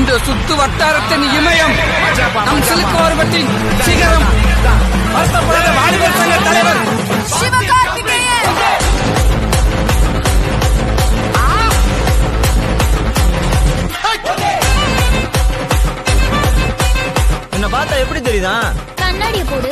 இந்த சுத்து வட்டாரத்தின் இமயம் நம் சிலுக்கு ஓர்வத்தின் சிகரம் வருத்தப்படாத வாலிபர் சங்க தலைவர் சிவகார்த்திகேயன். என்ன பார்த்தா எப்படி தெரியுதா? கண்ணாடிய போடு.